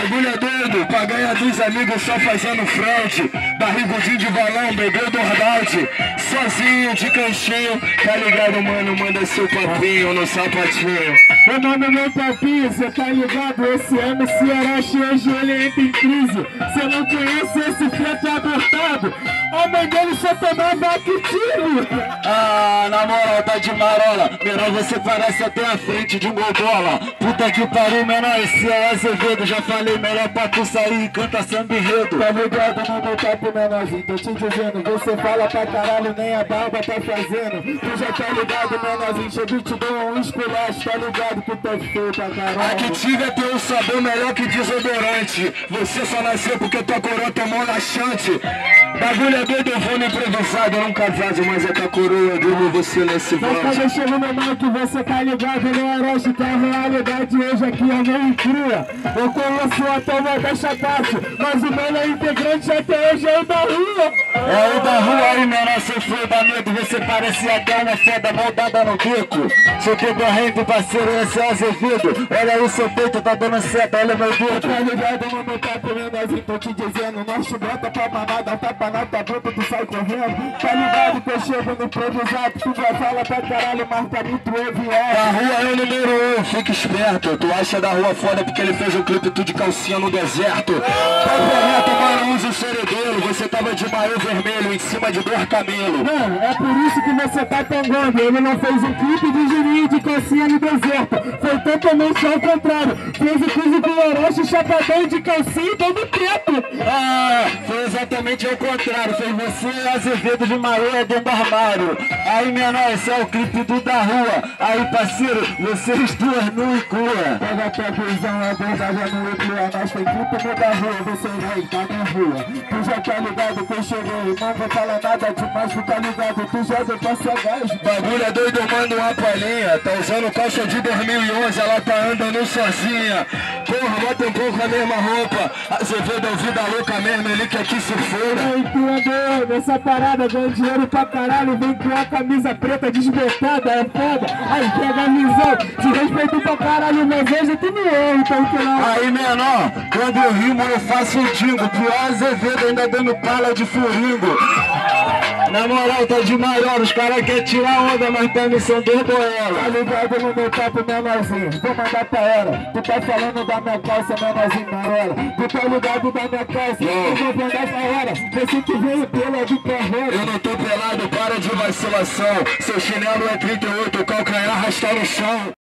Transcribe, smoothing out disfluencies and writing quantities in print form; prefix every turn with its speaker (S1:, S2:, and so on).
S1: bagulho é doido, pra ganhar dos amigos só fazendo fraude. Barrigudinho de balão, bebeu Dordalde. Sozinho, de canchinho, tá ligado, mano? Manda seu papinho no sapatinho.
S2: Meu nome é meu papinho, cê tá ligado? Esse MC Orochi hoje ele entra em crise. Cê não conhece esse feto abortado? A mãe dele só tomava Actilo.
S1: Ah, na moral, tá de marola. Menor, você parece até a frente de um golbola. Puta que pariu, menor, esse é o Azevedo. Já falei, melhor pra tu sair e canta samba enredo.
S2: Tá ligado no meu papo, menorzinho? Tô te dizendo, você fala pra caralho, nem a barba tá fazendo. Tu já tá ligado, menorzinho? Chego e te dou um esculacho, tá ligado que tu é feio pra caralho.
S1: Activa tem um sabor melhor que desodorante. Você só nasceu porque tua coroa tomou laxante. Bagulho é doido, eu vou no improvisado. Eu nunca vazo, mas é que a coroa dele você nesse
S2: mas quando eu chego no mal que você tá ligado, ele é Orochi, que a realidade hoje aqui é meio crua. Eu conheço até o Modéstia Fácil, mas o melhor integrante até hoje é o da rua.
S1: É o da rua aí, menor, seu filho da medo. Você parecia até uma feda moldada no bico. Seu concorrente, parceiro, esse é o Azevedo. Olha aí, seu peito tá dando seta, olha meu dedo.
S2: Tá ligado, mano, tá menorzinho, tô te dizendo. Nós te bota pra mamada, tapa na tua boca, tu sai correndo. Tá ligado que eu chego no improvisado, tu já fala pra caralho, mas tá muito obviado.
S1: Da rua é o número 1, fica esperto. Tu acha da rua foda porque ele fez um clipe tudo de calcinha no deserto. Tá correto, mano, usa o cerebelo. Você tava de maiô vermelho em cima de dor camelo.
S2: Mano, é por isso que você tá tangando. Ele não fez um clipe de girinho de calcinha no deserto. Foi totalmente ao contrário. Fez o clipe com o Orochi, chapadão de calcinha e todo preto.
S1: Ah, foi exatamente ao contrário. Fez você Azevedo de maiô dentro do armário. Aí, menor, esse é o clipe do da rua. Aí, parceiro, vocês duas nu e crua.
S2: Pega a tua visão, a verdade é nu e crua. Nós tem clipe no da rua, você vai tá na rua. Tu já tá ligado que eu cheguei, não vou falar nada demais, tu tá ligado, tu já deu pra gás.
S1: Bagulho é doido, eu mando uma palhinha. Tá usando caixa de 2011, ela tá andando sozinha. Porra, bota um pouco a mesma roupa. Azevedo é vida louca mesmo, ele que aqui se foda.
S2: Ei, tu andou nessa parada, ganha dinheiro pra caralho, vem com a camisa preta desbotada, é foda. Aí, pega a visão, te respeito pra caralho, mas hoje tu não é, então que não.
S1: Aí, menor, quando eu rimo eu faço um dingo. Pior Azevedo ainda dando pala de furingo. Na moral, tá de maior, os caras querem tirar onda, mas tá missão do boela.
S2: Tá ligado no meu papo, menorzinho, vou mandar pra ela. Tu tá falando da minha calça, menorzinho, marola. Tu tá ligado da minha calça, eu vou mandar pra ela. Você que veio pela de carreira.
S1: Eu não tô pelado, para de vacilação. Seu chinelo é 38, o calcanhar arrasta no chão.